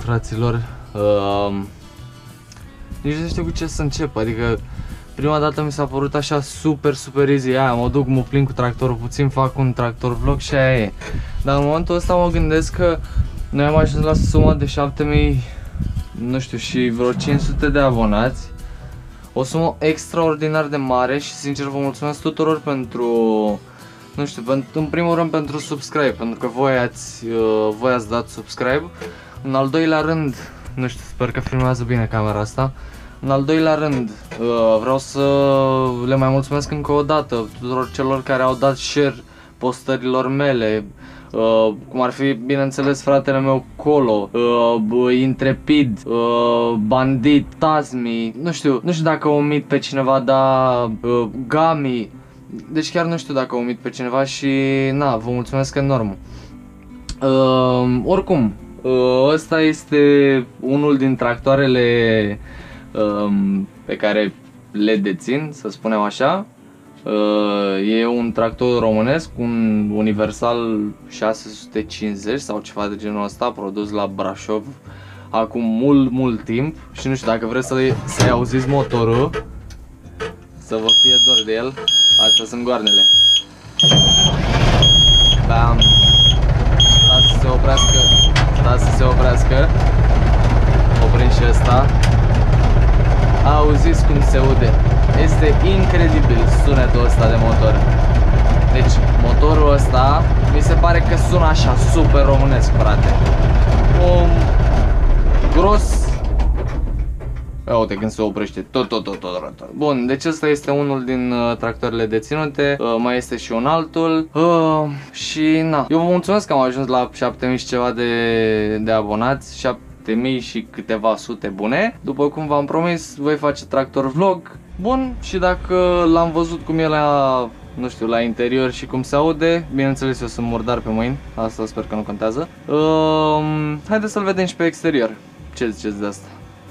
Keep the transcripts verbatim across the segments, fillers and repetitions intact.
fraților, uh, nici nu știu cu ce să încep, adică prima dată mi s-a părut așa super, super easy, aia, mă duc, mă plin cu tractorul puțin, fac un tractor vlog și aia e. Dar în momentul ăsta mă gândesc că noi am ajuns la suma de șapte mii, nu știu, și vreo cinci sute de abonați. O sumă extraordinar de mare și sincer vă mulțumesc tuturor pentru, nu știu, în primul rând pentru subscribe, pentru că voi ați, voi ați dat subscribe. În al doilea rând, nu știu, sper că filmează bine camera asta. În al doilea rând, vreau să le mai mulțumesc încă o dată tuturor celor care au dat share postărilor mele, cum ar fi, bineînțeles, fratele meu Colo, Intrepid, Bandit, Tazmi, nu știu, nu știu dacă omit pe cineva, dar Gami, deci chiar nu știu dacă omit pe cineva și na, vă mulțumesc enorm. Oricum, ăsta este unul din tractoarele Um, pe care le dețin, să spunem așa. uh, E un tractor românesc, un Universal șase sute cincizeci sau ceva de genul ăsta, produs la Brașov acum mult, mult timp. Și nu știu, dacă vreți să-i să auziți motorul, să vă fie dor de el. Astea sunt goarnele. Bam. Stați să se oprească. Stați să se oprească. Oprim și ăsta. Auziți cum se aude. Este incredibil sunetul ăsta de motor. Deci motorul ăsta mi se pare că sună așa super românesc, frate. Um, gros. Ia uite când se oprește tot, tot, tot, tot, tot. Bun, deci ăsta este unul din uh, tractoarele deținute. uh, Mai este și un altul. uh, Și na, eu vă mulțumesc că am ajuns la șapte mii și ceva de, de abonați, șapte mii și câteva sute bune. După cum v-am promis, voi face tractor vlog. Bun, și dacă l-am văzut cum e la, nu știu, la interior și cum se aude, bineînțeles eu sunt murdar pe mâini, asta sper că nu contează. uh, Haideți să-l vedem și pe exterior. Ce ziceți de asta?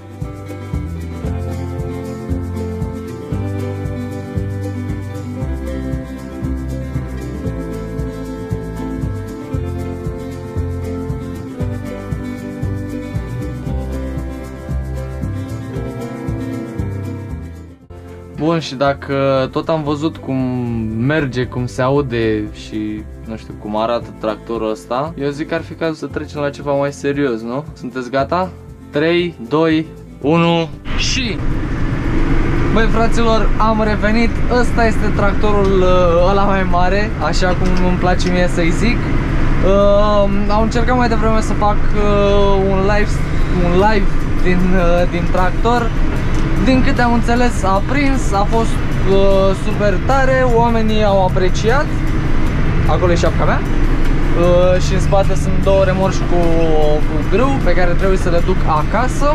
Bun, și dacă tot am văzut cum merge, cum se aude și nu știu cum arată tractorul ăsta, eu zic că ar fi cazul să trecem la ceva mai serios, nu? Sunteți gata? trei, doi, unu și... Băi fraților, am revenit. Ăsta este tractorul uh, ăla mai mare, așa cum îmi place mie să-i zic. uh, Am încercat mai devreme să fac uh, un live, un live din, uh, din tractor. Din câte am înțeles, a prins, a fost uh, super tare, oamenii au apreciat. Acolo e șapca mea. uh, Și în spate sunt două remorci cu, cu grâu pe care trebuie să le duc acasă.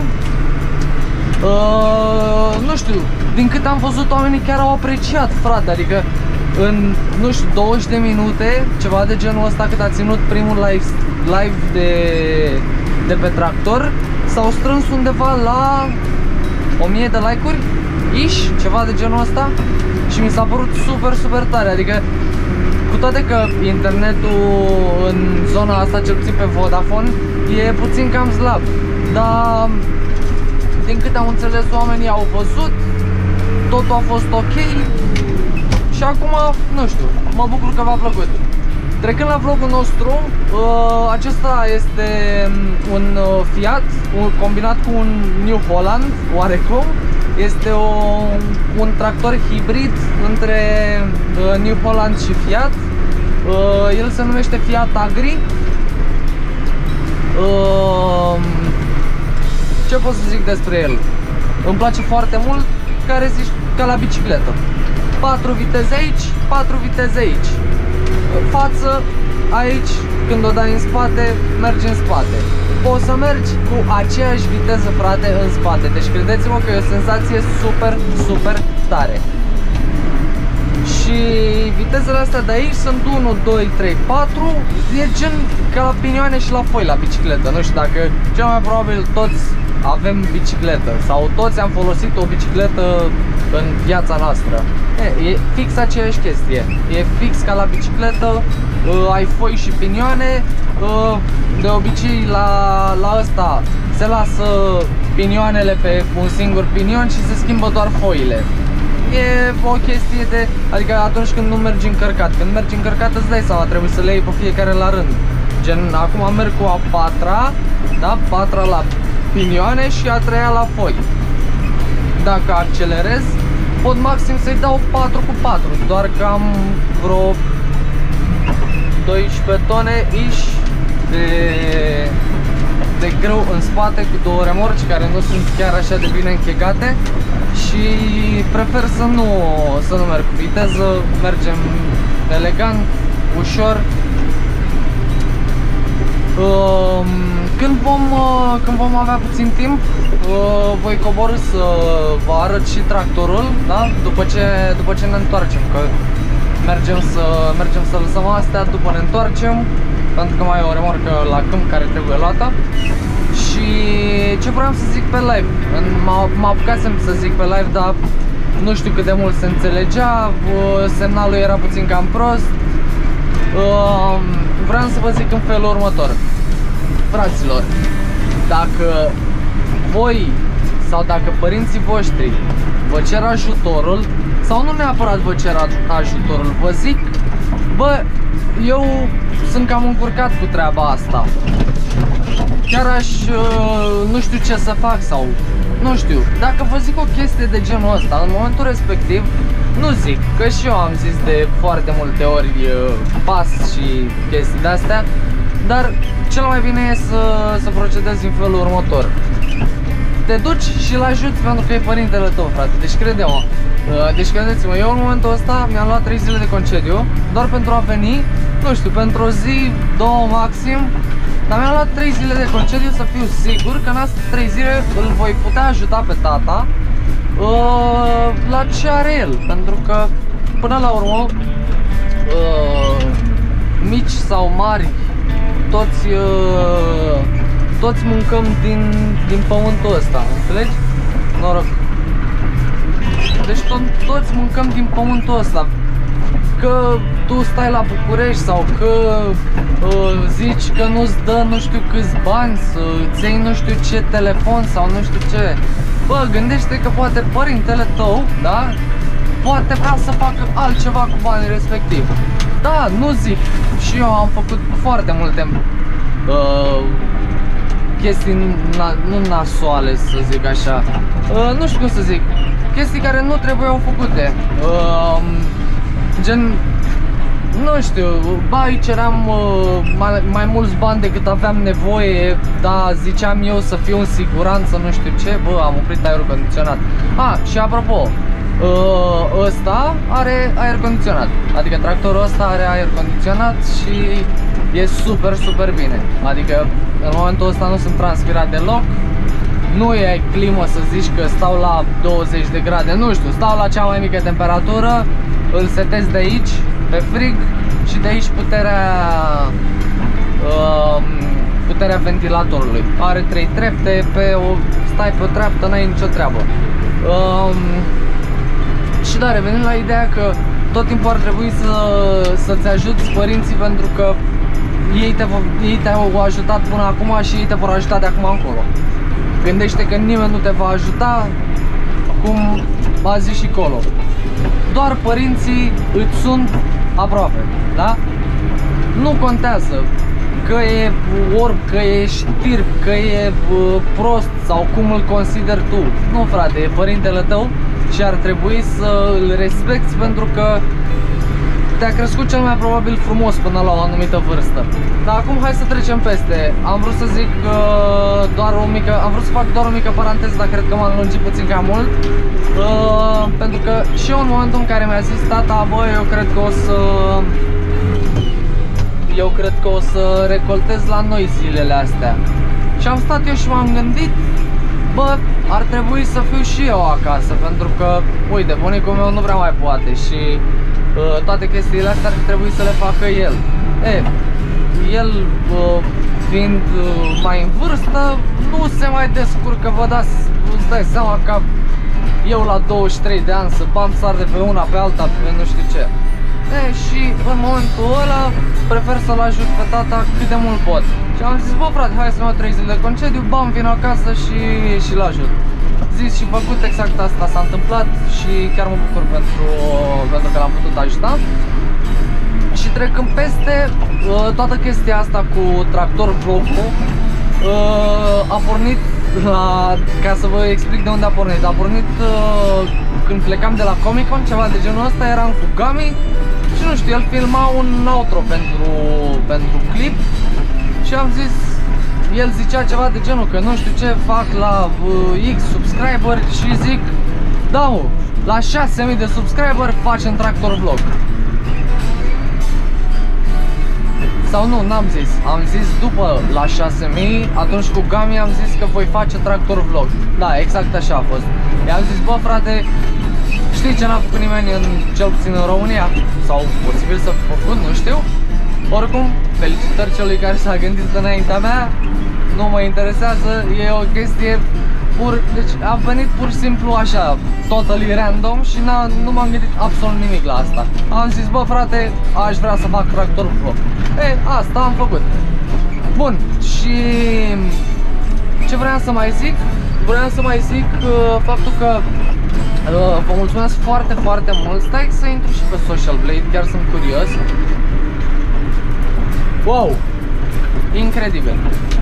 uh, Nu știu, din câte am văzut, oamenii chiar au apreciat, frate. Adică în, nu știu, douăzeci de minute, ceva de genul ăsta, cât a ținut primul live, live de, de pe tractor, s-au strâns undeva la o mie de like-uri, ish, ceva de genul ăsta. Și mi s-a părut super, super tare. Adică, cu toate că internetul în zona asta, cel puțin pe Vodafone, e puțin cam slab, dar din câte am înțeles, oamenii au văzut, totul a fost ok. Și acum, nu știu, mă bucur că v-a plăcut. Trecând la vlogul nostru, uh, acesta este un uh, Fiat, un, combinat cu un New Holland, oarecum. Este o, un tractor hibrid între uh, New Holland și Fiat. uh, El se numește Fiat Agri. uh, Ce pot să zic despre el? Îmi place foarte mult, care zici, ca la bicicletă. patru viteze aici, patru viteze aici. Față, aici, când o dai în spate, mergi în spate. Poți să mergi cu aceeași viteză, frate, în spate. Deci credeți-mă că e o senzație super, super tare. Și vitezele astea de aici sunt unu, doi, trei, patru. E gen ca la pinioane și la foi la bicicletă. Nu știu, dacă cel mai probabil toți avem bicicletă sau toți am folosit o bicicletă în viața noastră. E, e fix aceeași chestie. E fix ca la bicicletă. uh, Ai foi și pinioane. uh, De obicei la, la ăsta se lasă pinioanele pe un singur pinion și se schimbă doar foile. E o chestie de, adică atunci când nu mergi încărcat, când mergi încărcat îți dai seama, trebuie să le iei pe fiecare la rând. Gen, acum merg cu a patra, da, patra la pinioane și a treia la foi. Dacă accelerez, pot maxim să-i dau patru cu patru, doar că am vreo doisprezece tone iși de, de grâu în spate cu două remorci care nu sunt chiar așa de bine închegate și prefer să nu, să nu merg cu viteză, mergem elegant, ușor. Când vom, când vom avea puțin timp, voi coborî să vă arăt și tractorul, da? După ce, după ce ne întoarcem, că mergem să, mergem să lăsăm astea, după ne întoarcem, pentru că mai e o remorcă la câmp care trebuie luată. Și ce vreau să zic pe live, mă apucasem să zic pe live, dar nu știu cât de mult se înțelegea, semnalul era puțin cam prost. Vreau să vă zic în felul următor. Fraților, dacă voi sau dacă părinții voștri vă cer ajutorul, sau nu neapărat vă cer ajutorul, vă zic, bă, eu sunt cam încurcat cu treaba asta, chiar aș, nu știu ce să fac sau, nu știu, dacă vă zic o chestie de genul ăsta, în momentul respectiv, nu zic, că și eu am zis de foarte multe ori pas și chestii de-astea, dar cel mai bine e să, să procedezi în felul următor. Te duci și îl ajuți pentru că e părintele tău, frate, deci crede-mă. Deci credeți-mă, eu în momentul ăsta mi-am luat trei zile de concediu doar pentru a veni, nu știu, pentru o zi, două maxim, dar mi-am luat trei zile de concediu să fiu sigur că în astea trei zile îl voi putea ajuta pe tata uh, la ce are el, pentru că până la urmă uh, mici sau mari, toți, uh, toți mâncăm din, din pământul ăsta, înțelegi? Noroc. Deci to toți mâncăm din pământul ăsta. Că tu stai la București sau că uh, zici că nu-ți dă nu știu câți bani să-ți iei nu știu ce telefon sau nu știu ce. Bă, gândește că poate părintele tău, da? Poate vrea să facă altceva cu banii respectiv. Da, nu zic. Și eu am făcut foarte multe uh, chestii na nu nasoale, să zic așa. Uh, nu știu cum să zic. Chestii care nu trebuiau făcute. Uh, gen, nu știu, ba, îi ceream uh, mai, mai mulți bani decât aveam nevoie, da, ziceam eu să fiu în siguranță, nu știu ce, bă, am oprit aerul condiționat. Ah, și apropo, uh, ăsta are aer condiționat, adică tractorul ăsta are aer condiționat și e super, super bine. Adică în momentul ăsta nu sunt transpirat deloc. Nu e climă să zici că stau la douăzeci de grade, nu știu, stau la cea mai mică temperatură, îl setez de aici, pe frig, și de aici puterea, uh, puterea ventilatorului. Are trei trepte, pe o, stai pe o treaptă, n-ai nicio treabă. Uh, și da, revenind la ideea că tot timpul ar trebui să, să-ți ajuți părinții, pentru că ei te-au te ajutat până acum și ei te vor ajuta de acum încolo. Gândește că nimeni nu te va ajuta, cum a zis și Colo. Doar părinții îți sunt aproape, da? Nu contează că e orb, că e știrb, că e prost sau cum îl consideri tu. Nu, frate, e părintele tău și ar trebui să îl respecti, pentru că te-a crescut cel mai probabil frumos până la o anumită vârstă. Dar acum hai să trecem peste. Am vrut să zic uh, doar o mică, am vrut să fac doar o mică paranteză, dar cred că m-am lungit puțin cam mult. Uh, pentru că și eu în momentul în care mi-a zis tata, bă, eu cred că o să eu cred că o să recoltez la noi zilele astea. Și am stat eu și m-am gândit, bă, ar trebui să fiu și eu acasă, pentru că, uite, bunicul meu nu prea mai poate și uh, toate chestiile astea ar trebui să le facă el. E, el, uh, fiind uh, mai în vârstă, nu se mai descurcă, vă dați, îți dai seama că eu la douăzeci și trei de ani să bam sar de pe una pe alta, pe nu știu ce. E, și în momentul ăla prefer să-l ajut pe tata cât de mult pot. Și am zis, bă frate, hai să mă trei zile de concediu, bam, vin acasă și, și-l ajut. Zis și făcut, exact asta s-a întâmplat și chiar mă bucur pentru, pentru că l-am putut ajuta. Și trecând peste toată chestia asta cu tractor vlog-ul, a pornit la, ca să vă explic de unde a pornit, a pornit când plecam de la Comic Con, ceva de genul ăsta, eram cu Gami și nu știu, el filma un outro pentru, pentru clip și am zis, el zicea ceva de genul că nu știu ce fac la uh, X subscriber și zic, da mă, la șase mii de subscriber facem tractor vlog. Sau nu, n-am zis, am zis după la șase mii, atunci cu Gami am zis că voi face tractor vlog. Da, exact așa a fost. I-am zis, bă frate, știi ce n-a făcut nimeni în, cel puțin în România? Sau posibil să fi făcut, nu știu. Oricum, felicitări celui care s-a gândit înaintea mea, nu mă interesează, e o chestie pur, deci a venit pur și simplu așa, totally random și nu m-am gândit absolut nimic la asta. Am zis, bă frate, aș vrea să fac tractor vlog. E, asta am făcut. Bun, și ce vreau să mai zic? Vreau să mai zic uh, faptul că uh, vă mulțumesc foarte, foarte mult. Stai să intru și pe Social Blade, chiar sunt curios. Wow! Incredibil!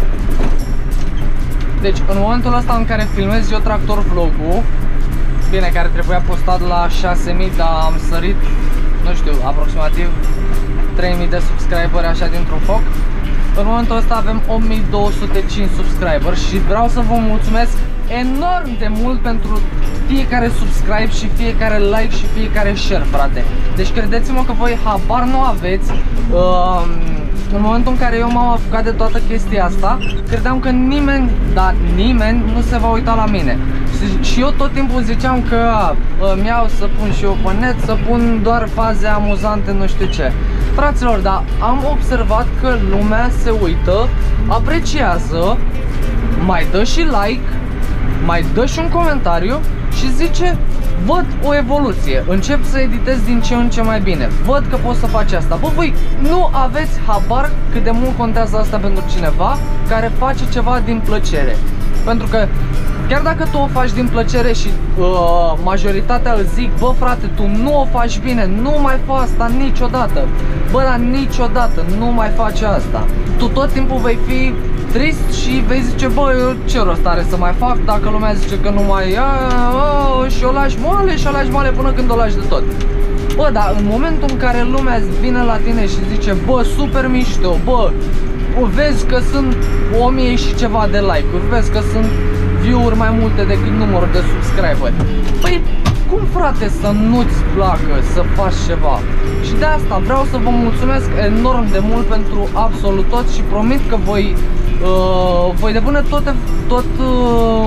Deci, în momentul ăsta în care filmez eu tractor vlog-ul, bine, care trebuia postat la șase mii, dar am sărit, nu știu, aproximativ trei mii de subscriberi așa dintr-un foc. În momentul ăsta avem opt mii două sute cinci subscriberi și vreau să vă mulțumesc enorm de mult pentru fiecare subscribe și fiecare like și fiecare share, frate. Deci credeți-mă că voi habar nu aveți. uh, În momentul în care eu m-am apucat de toată chestia asta, credeam că nimeni, dar nimeni nu se va uita la mine. Și eu tot timpul ziceam că îmi iau să pun și eu pe net, să pun doar faze amuzante, nu știu ce. Fraților, dar am observat că lumea se uită, apreciază, mai dă și like, mai dă și un comentariu și zice, văd o evoluție, încep să editez din ce în ce mai bine, văd că pot să faci asta. Bă, voi nu aveți habar cât de mult contează asta pentru cineva care face ceva din plăcere. Pentru că chiar dacă tu o faci din plăcere și uh, majoritatea îl zic, bă frate, tu nu o faci bine, nu mai fă asta niciodată. Bă, dar niciodată nu mai faci asta. Tu tot timpul vei fi trist și vei zice, bă, eu ce rost are să mai fac dacă lumea zice că nu mai ia, a, și o lași moale și o lași moale până când o lași de tot. Bă, dar în momentul în care lumea vine la tine și zice, bă, super mișto, bă, vezi că sunt o mie și ceva de like-uri, vezi că sunt view-uri mai multe decât numărul de subscriberi. Păi, cum frate să nu-ți placă să faci ceva? Și de asta vreau să vă mulțumesc enorm de mult pentru absolut tot și promit că voi uh, voi depune tot, tot uh,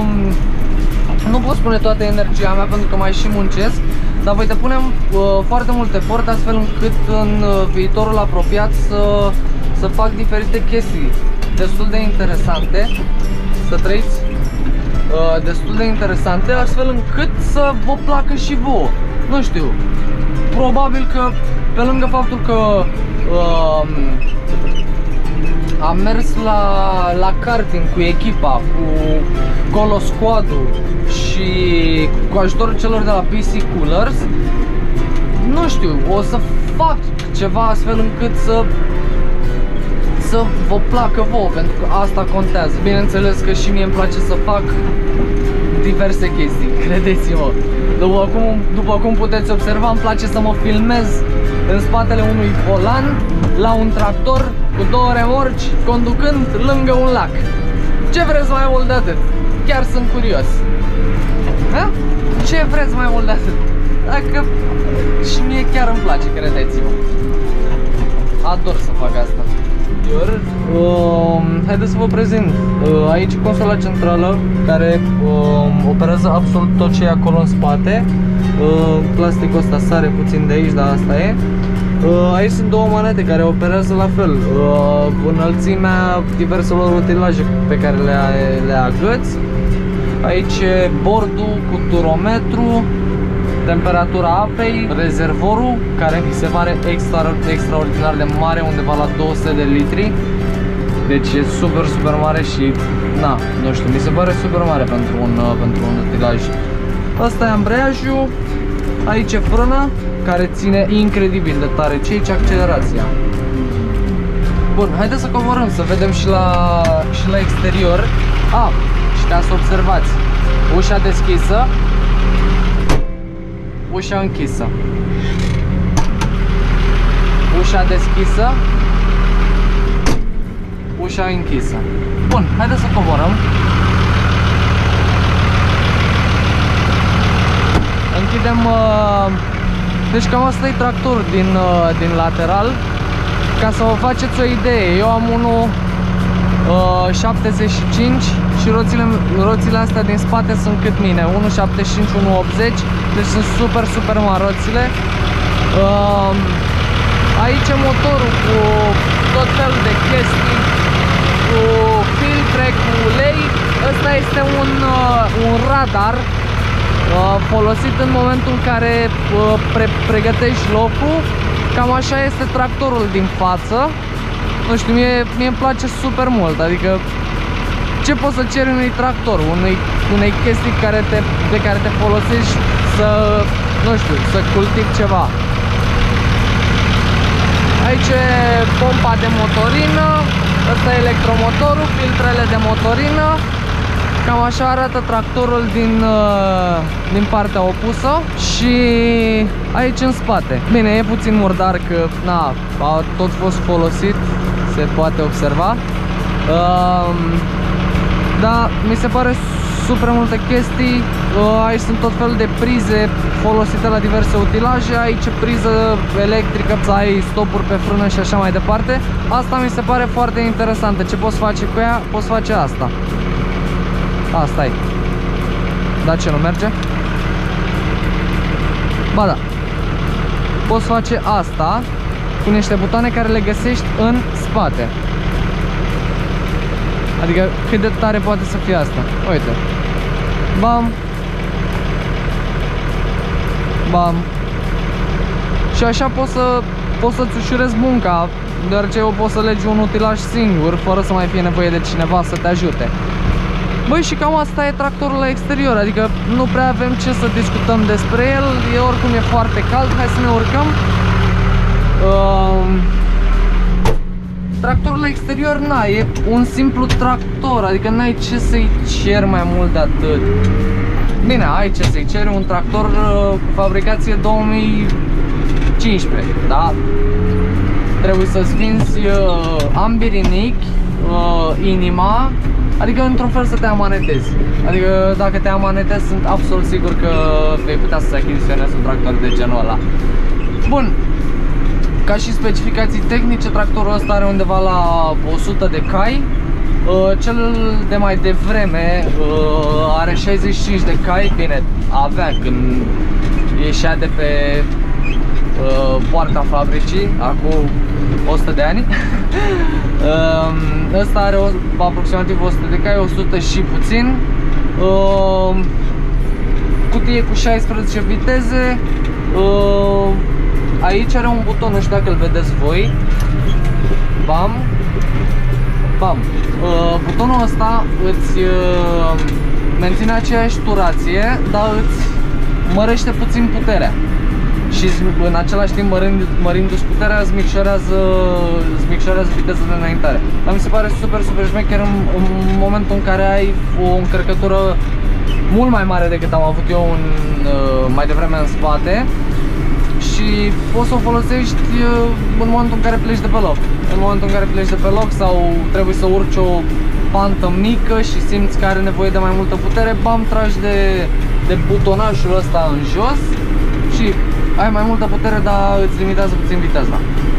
nu pot spune toată energia mea pentru că mai și muncesc, dar voi depune uh, foarte mult efort astfel încât în uh, viitorul apropiat să, să fac diferite chestii destul de interesante, să trăiți uh, destul de interesante, astfel încât să vă placă și vouă. Nu știu, probabil că pe lângă faptul că uh, am mers la, la karting cu echipa, cu Colo Squad-ul și cu ajutorul celor de la P C Coolers, nu știu, o să fac ceva astfel încât să să vă placă vouă, pentru că asta contează. Bineînțeles că și mie îmi place să fac diverse chestii, credeți-mă. După cum, după cum puteți observa, îmi place să mă filmez în spatele unui volan, la un tractor, cu două remorci, conducând lângă un lac. Ce vreți mai mult de atât? Chiar sunt curios. Ha? Ce vreți mai mult de atât? Dacă și mie chiar îmi place, credeți-mă. Ador să fac asta. Uh, haideți să vă prezint. Uh, aici e consola centrală care uh, operează absolut tot ce e acolo în spate. Uh, plasticul ăsta sare puțin de aici, dar asta e. Uh, aici sunt două manete care operează la fel. Uh, înălțimea diverselor utilaje pe care le, le agăți. Aici e bordul cu turometru. temperatura apei, rezervorul, care mi se pare extra, extraordinar de mare, undeva la două sute de litri. Deci e super, super mare și, na, nu știu, mi se pare super mare pentru un, pentru un utilaj. Asta e ambreiajul, aici e frâna, care ține incredibil de tare, ce aici accelerația. Bun, haideți să coborâm, să vedem și la, și la exterior. Ah, și ca să observați, ușa deschisă, ușa închisă. Ușa deschisă, ușa închisă. Bun, haideți să coborăm. Închidem. Uh, deci cam asta e tractorul din, uh, din lateral. Ca să vă faceți o idee, eu am unul uh, șaptezeci și cinci și roțile, roțile astea din spate sunt cât mine, unu șaptezeci și cinci, unu optzeci, deci sunt super, super mari roțile. Uh, aici e motorul cu tot felul de chestii, cu filtre, cu ulei. Ăsta este un, uh, un radar uh, folosit în momentul în care uh, pre pregătești locul. Cam așa este tractorul din față. Nu știu, mie, mie îmi place super mult. Adică ce poți să ceri unui tractor, unei, unei chestii care te, de care te folosești să, nu știu, să cultivi ceva. Aici e pompa de motorină, ăsta e electromotorul, filtrele de motorină. Cam așa arată tractorul din, din partea opusă. Și aici în spate. Bine, e puțin murdar că na, a tot fost folosit, se poate observa. Um, da, mi se pare super multe chestii. Aici sunt tot felul de prize folosite la diverse utilaje. Aici priză electrică, să ai stopuri pe frână și așa mai departe. Asta mi se pare foarte interesantă. Ce poți face cu ea? Poți face asta. Asta e. Da, ce nu merge? Ba da. Poți face asta cu niște butoane care le găsești în spate. Adică cât de tare poate să fie asta. Uite. Bam. Bam. Și așa poți să poți să-ți ușurezi munca, deoarece eu pot să legi un utilaj singur, fără să mai fie nevoie de cineva să te ajute. Băi, și cam asta e tractorul la exterior, adică nu prea avem ce să discutăm despre el, e oricum e foarte cald, hai să ne urcăm. Uh, tractorul la exterior, na, e un simplu tractor, adică n-ai ce să-i ceri mai mult de atât. Bine, ai ce să-i ceri, un tractor uh, cu fabricație două mii cincisprezece, da? Trebuie să-ți vinzi uh, ambirinichi, uh, inima. Adică într-un fel să te amanetezi. Adică dacă te amanetezi, sunt absolut sigur că vei putea să achiziționezi un tractor de genul ăla. Bun. Ca și specificații tehnice, tractorul ăsta are undeva la o sută de cai. Cel de mai devreme are șaizeci și cinci de cai. Bine, avea când ieșea de pe poarta fabricii, acum o sută de ani. Ăsta are o, aproximativ o sută de cai, o sută și puțin. Cutie cu șaisprezece viteze. Aici are un buton, nu știu dacă îl vedeți voi. Bam. Bam. Butonul ăsta îți menține aceeași turație, dar îți mărește puțin puterea. Și în același timp, mărindu-ți puterea, îți micșorează, îți micșorează viteza de înaintare. Dar mi se pare super, super șmecher în, în momentul în care ai o încărcătură mult mai mare decât am avut eu în, mai devreme în spate. Și poți să o folosești în momentul în care pleci de pe loc. În momentul în care pleci de pe loc sau trebuie să urci o pantă mică și simți că are nevoie de mai multă putere, bam, tragi de, de butonajul ăsta în jos și ai mai multă putere, dar îți limitează puțin viteza.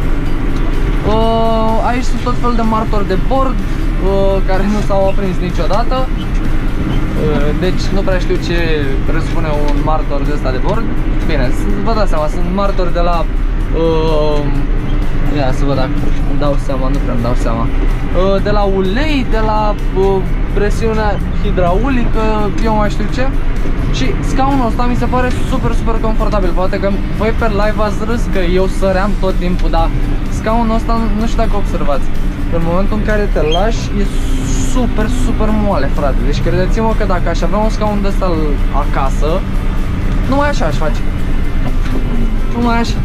Uh, aici sunt tot felul de martori de bord uh, care nu s-au aprins niciodată. Uh, deci nu prea știu ce presupune un martor de ăsta de bord. Bine, vă dați seama, sunt martori de la... Uh, ia să văd dacă îmi dau seama, nu prea îmi dau seama. Uh, de la ulei, de la uh, presiunea hidraulică, eu mai știu ce. Și scaunul ăsta mi se pare super, super confortabil. Poate că voi pe live ați râs că eu săream tot timpul, dar scaunul ăsta nu știu dacă observați. În momentul în care te lași, e super, super moale, frate. Deci credeți-mă că dacă aș avea un scaun de ăsta acasă, numai așa aș face. Numai așa.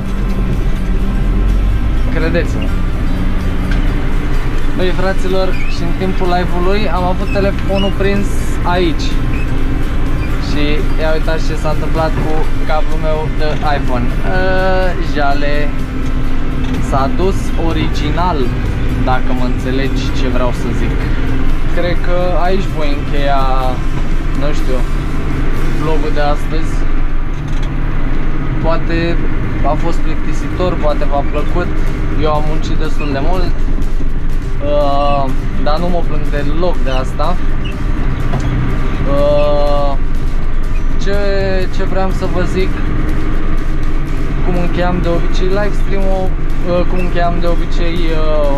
Credeți-mă. Băi, fraților, și în timpul live-ului am avut telefonul prins aici. Și ia uitați ce s-a întâmplat cu cablul meu de iPhone. Uh, jale. S-a dus original, dacă mă înțelegi ce vreau să zic. Cred că aici voi încheia, nu știu, vlogul de astăzi. Poate a fost plictisitor, poate v-a plăcut. Eu am muncit destul de mult, uh, dar nu mă plâng deloc de asta. uh, ce, ce vreau să vă zic, cum încheiam de obicei live stream-ul, uh, cum încheiam de obicei uh,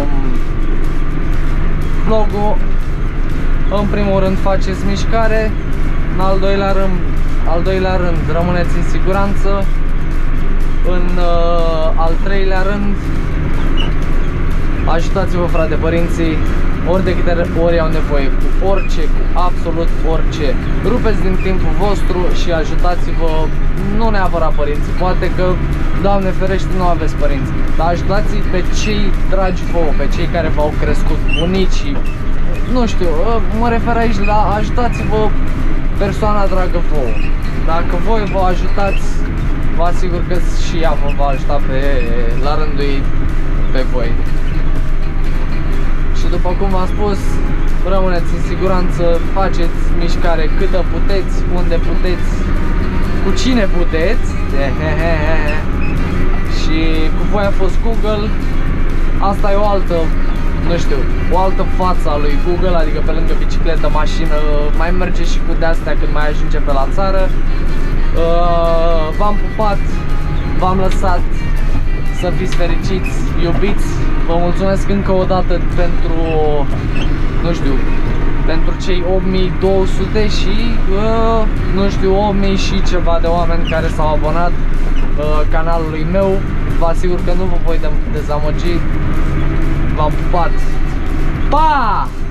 vlogul. În primul rând faceți mișcare, în al doilea rând, al doilea rând rămâneți în siguranță, în uh, al treilea rând ajutați-vă, frate, părinții, ori de câte ori au nevoie, cu orice, cu absolut orice. Rupeți din timpul vostru și ajutați-vă, nu neapărat părinții, poate că, Doamne ferește, nu aveți părinți, dar ajutați pe cei dragi vouă, pe cei care v-au crescut, bunicii, nu știu, mă refer aici la ajutați-vă persoana dragă vouă. Dacă voi vă ajutați, vă asigur că și ea vă va ajuta pe, la rândul ei pe voi. Și după cum v-am spus, rămâneți în siguranță, faceți mișcare câtă puteți, unde puteți, cu cine puteți. Și cu voi a fost Google. Asta e o altă, nu știu, o altă față a lui Google, adică pe lângă bicicletă, mașină, mai merge și cu de-astea când mai ajunge pe la țară. V-am pupat, v-am lăsat, să fiți fericiți, iubiți. Vă mulțumesc încă o dată pentru, nu știu, pentru cei opt mii două sute și, uh, nu știu, opt mii și ceva de oameni care s-au abonat uh, canalului meu. Vă asigur că nu vă voi dezamăgi. V-am pupat. Pa!